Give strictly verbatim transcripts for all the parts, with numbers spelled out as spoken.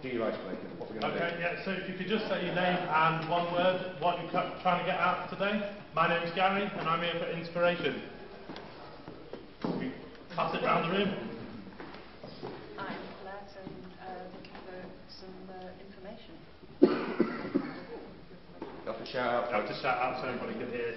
Do your icebreaker. What we're going to Okay, do. yeah, so if you could just say your name and one word, what you're trying to get out today. My name's Gary, and I'm here for inspiration. We pass it round the room. I'm Colette, and uh, looking for some uh, information. You have to shout out. You have to shout out so everybody can hear.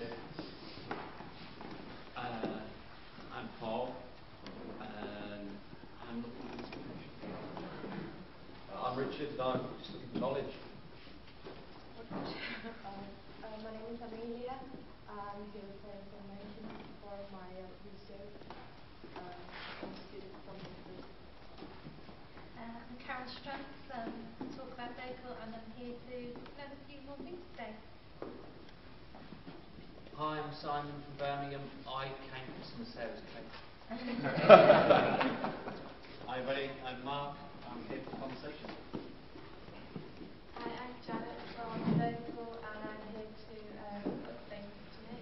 Uh, I'm Paul, and I'm looking for inspiration. Uh, I'm Richard, and I'm just looking for knowledge. uh, uh, my name is Amelia. I'm here for information for my uh, research. Uh, I'm a student from history. Uh, I'm Carol Strantz, um, talk about local, and I'm here to learn a few more things today. Hi, I'm Simon from Birmingham. I came for some of Sarah's cake. Hi everybody, I'm Mark. I'm here for conversation. Hi, I'm Janet from local, and I'm here to uh, put things to me.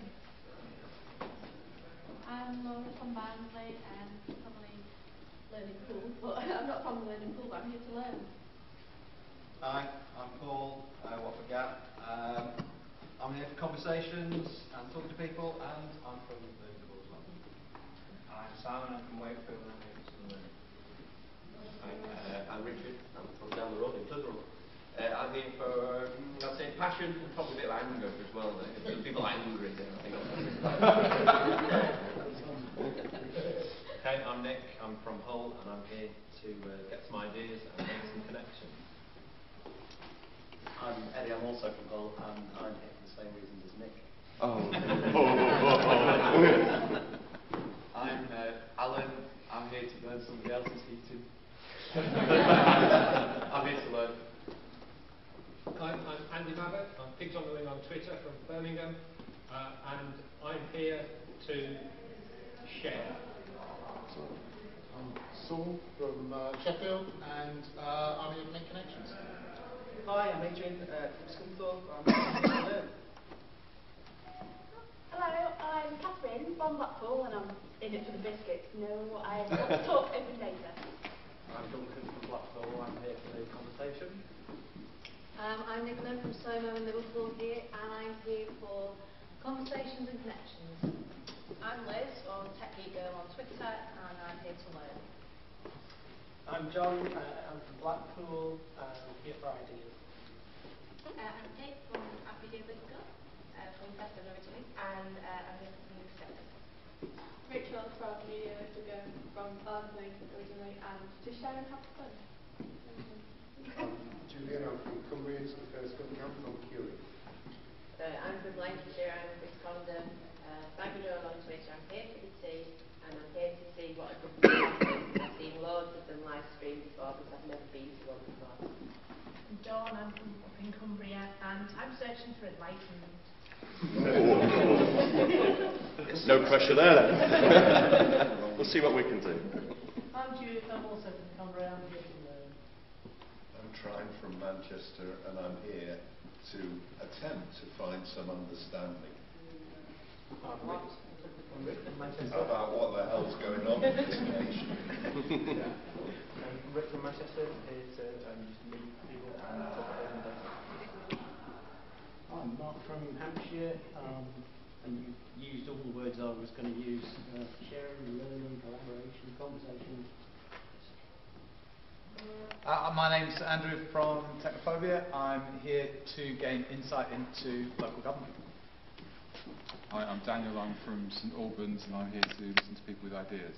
I'm Laura from Barnsley, and probably learning pool, but I'm not from the learning pool, but I'm here to learn. Hi, I'm Paul, uh, Watford Gap. Um, I'm here for conversations and talking to people, and I'm from Learning Pool as well. I'm Simon, I'm from Wakefield, and I'm here for some learning. Hi, uh, I'm Richard. I'm from down the road in Clitheroe. Uh, I'm here for, um, I'd say, passion and probably a bit of anger as well. Uh, people are angry there, I think. Okay, I'm Nick, I'm from Hull, and I'm here to uh, get some ideas and make some connections. I'm Eddie, I'm also from Hull, and I'm here for the same reasons as Nick. Oh. I'm uh, Alan, I'm here to learn somebody else's heating. I'm here to learn. Hi, I'm Andy Mabbott, I'm Pigs on the Wing on Twitter from Birmingham, uh, and I'm here to share. I'm Saul from uh, Sheffield, and uh, I'm here to make connections. Hi, I'm Adrian uh, from Scunthorpe, I'm here to learn. Hello, I'm Catherine from Blackpool, and I'm in it for the biscuits. No, I want to talk open data. I'm Duncan from Blackpool, I'm here for the conversation. Um, I'm Nicola from Somo in Liverpool here, and I'm here for conversations and connections. I'm Liz, or Tech Geek Girl on Twitter, and I'm here to learn. I'm John, uh, I'm from Blackpool, uh, I'm here for ideas. Uh, I'm Kate from Happy Day Big Girl, Uh, from Preston originally, and uh, I'm here for some acceptance. Rachel from Media Ago from Barnsley originally, and to share and have fun. I'm Julian, I'm from Cumbria, it's the first GovCamp from Curie. Uh, I'm from Lancashire, I'm Chris Condon, uh, Baggador on Twitter. I'm here for the tea, and I'm here to see what a GovCamp is. I've seen loads of them live streamed before, but I've never been to one before. I'm Dawn, I'm from up in Cumbria, and I'm searching for enlightenment. No pressure there. We'll see what we can do. I'm Judith, I'm also from Cumbria, I'm here to learn. I'm Trine from Manchester, and I'm here to attempt to find some understanding. I'm Rick, I'm Rick from Manchester. About what the hell's going on in this nation. Yeah. I'm Rick from Manchester, here to um, just meet people and talk about them. I'm Mark from Hampshire, um, and you used all the words I was going to use: uh, sharing, learning, collaboration, conversation. Uh, my name's Andrew from Technophobia. I'm here to gain insight into local government. Hi, I'm Daniel, I'm from St Albans, and I'm here to listen to people with ideas.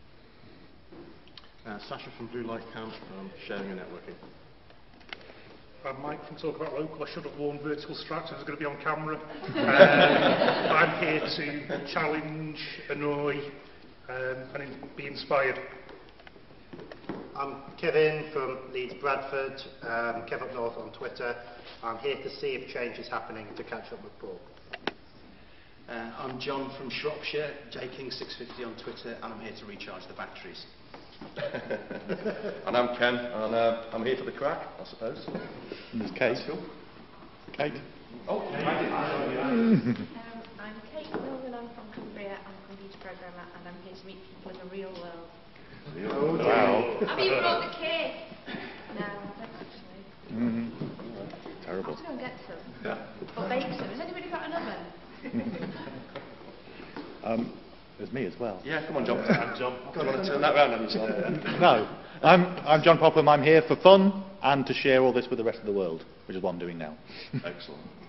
Uh, Sasha from Blue Light Camp, um, sharing and networking. I'm Mike from Talk About Local. I should have worn vertical straps, I was going to be on camera. um, I'm here to challenge, annoy, um, and in, be inspired. I'm Kevin from Leeds Bradford, um, Kev Up North on Twitter. I'm here to see if change is happening to catch up with Paul. Uh, I'm John from Shropshire, J King six fifty on Twitter, and I'm here to recharge the batteries. And I'm Ken, and uh, I'm here for the crack, I suppose. And there's Kate. Cool. Kate. Oh, um, I'm Kate Milman, I'm from Cumbria, I'm a computer programmer, and I'm here to meet people in the real world. Real? Oh, wow. Have you brought the cake? No, I don't actually. have to go and get some. Yeah. Or bake some. Has anybody got an oven? Um, there's me as well. Yeah, come on, John. I'm John. Come on, turn that round on yourself. No, I'm, I'm John Popham. I'm here for fun and to share all this with the rest of the world, which is what I'm doing now. Excellent.